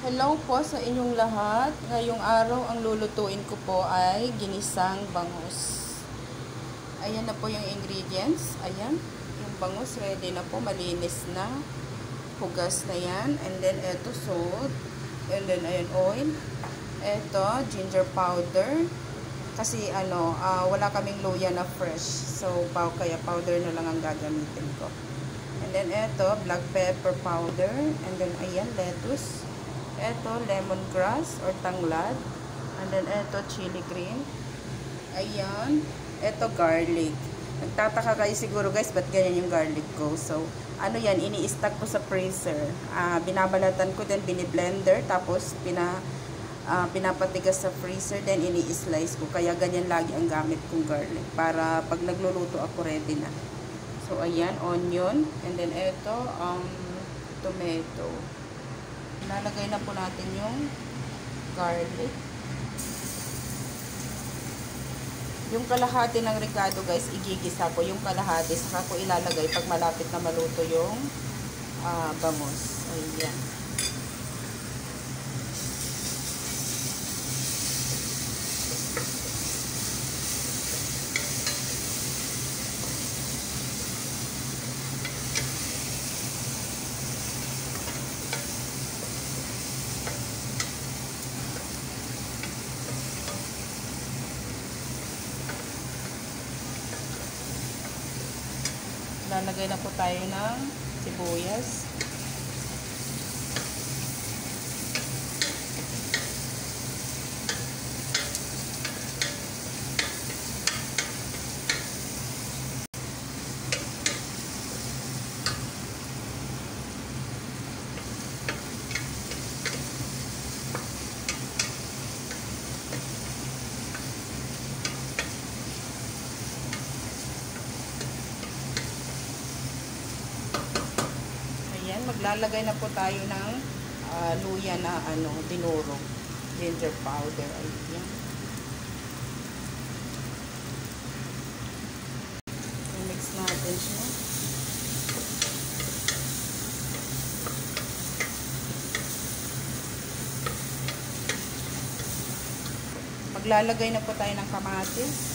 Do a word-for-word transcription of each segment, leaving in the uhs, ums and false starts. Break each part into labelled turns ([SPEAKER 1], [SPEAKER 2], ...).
[SPEAKER 1] Hello po sa inyong lahat. Ngayong araw ang lulutuin ko po ay ginisang bangus. Ayan na po yung ingredients. Ayan, yung bangus ready na po, malinis na. Hugas na yan. And then eto salt. And then ayan oil. Eto ginger powder. Kasi ano, uh, wala kaming luya na fresh. So paw kaya powder na lang ang gagamitin ko. And then eto black pepper powder. And then ayan lettuce. Eto, lemongrass or tanglad. And then, eto, chili green. Ayan. Eto, garlic. Nagtataka kayo siguro guys, ba't ganyan yung garlic ko? So, ano yan, ini-stack ko sa freezer. Uh, binabalatan ko, then biniblender. Tapos, pina, uh, pinapatigas sa freezer. Then, ini-slice ko. Kaya ganyan lagi ang gamit kong garlic. Para pag nagluluto ako, ready na. So, ayan, onion. And then, eto, um, tomato. Lalagay na po natin yung garlic. Yung kalahati ng ricado guys, igigisa ko yung kalahati. Saka ko ilalagay pag malapit na maluto yung uh, bangus. Ayan. Lalagay na po tayo ng sibuyas. Maglalagay na po tayo ng uh, luya na ano, dinurog, ginger powder. Ayan. I-mix natin siya. Maglalagay na po tayo ng kamatis.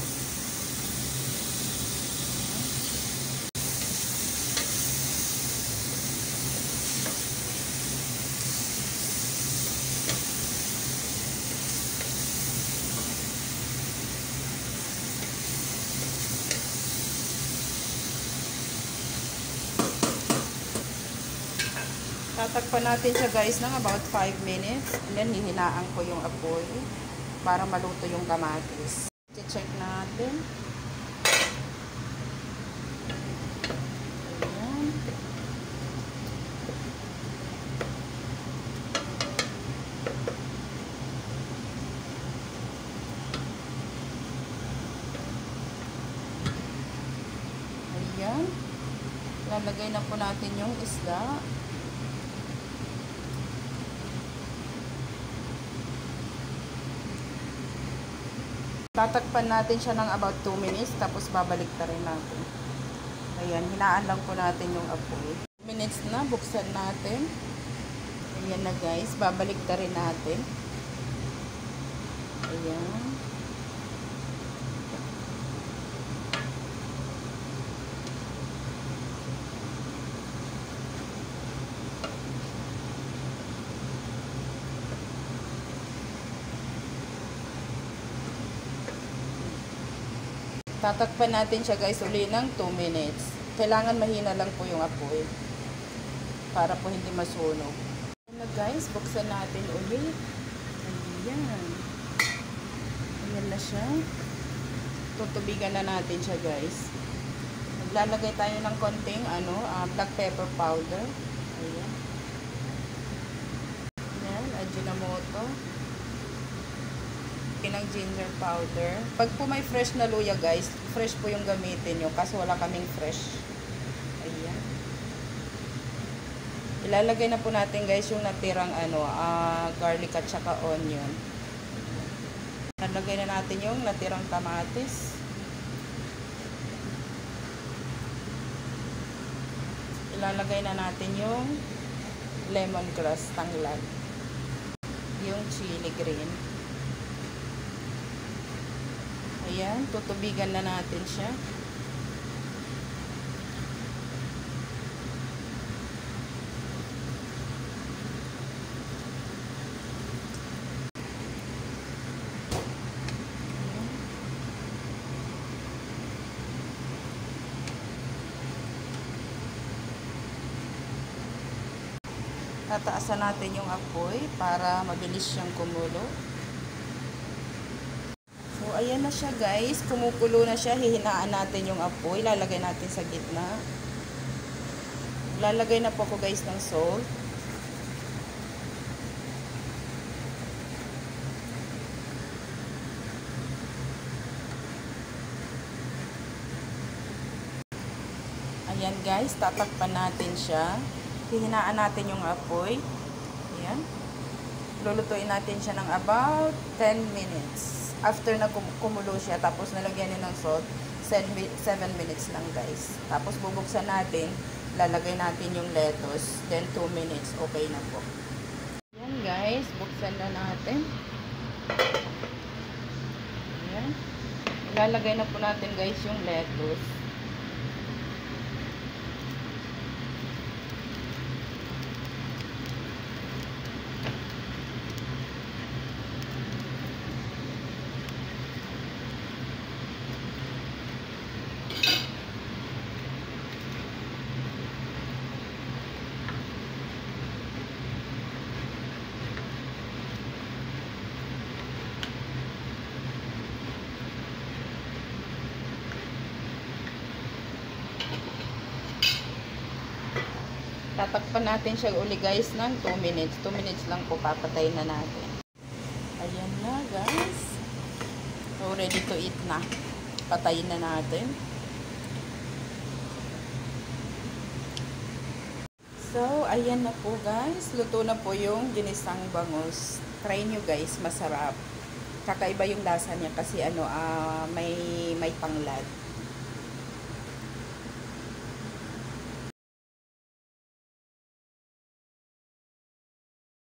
[SPEAKER 1] Tatakpan natin siya guys ng about five minutes. And then hihinaan ko yung apoy para maluto yung kamatis. I-check natin. Ayan. Ayan. Lalagay na po natin yung isda. Tatakpan natin siya ng about two minutes, tapos babalik na rin natin. Ayan, hinaan lang po natin yung apoy. two minutes na, buksan natin. Ayan na guys, babalik na rin natin. Ayan. Tatakpan natin siya guys uli ng two minutes. Kailangan mahina lang po yung apoy para po hindi masunog. Ayan na guys, buksan natin uli. Ayan. Ayan na siya. Tutubigan na natin siya guys. Maglalagay tayo ng konting ano, uh, black pepper powder. Ayan. Ayan, ajinomoto. Ng ginger powder. Pag po may fresh na luya guys, fresh po yung gamitin nyo kasi wala kaming fresh. Ayan. Ilalagay na po natin guys yung natirang ano, uh, garlic at saka onion. Ilalagay na natin yung natirang kamatis. Ilalagay na natin yung lemongrass, tanglad. yung chili green. Ayan, tutubigan na natin siya. Tataasan natin yung apoy para mabilis siyang kumulo. So, ayan na siya guys. Kumukulo na siya. Hihinaan natin yung apoy. Lalagay natin sa gitna. Lalagay na po ako guys ng salt. Ayan guys. Tatakpan natin siya. Hihinaan natin yung apoy. Ayan. Lulutuin natin siya ng about ten minutes. After na kum kumulo siya, tapos nalagyan niyo ng salt, seven minutes lang guys. Tapos bubuksan natin, lalagay natin yung lettuce, then two minutes, okay na po. Ayan guys, buksan na natin. Ayan. Ilalagay na po natin guys yung lettuce. Tatakpan natin siya uli guys ng two minutes. two minutes lang po, papatayin na natin. Ayan na guys. So ready to eat na. Patayin na natin. So ayan na po guys. Luto na po yung ginisang bangus. Try nyo guys, masarap. Kakaiba yung lasa niya kasi ano, uh, may, may panglad.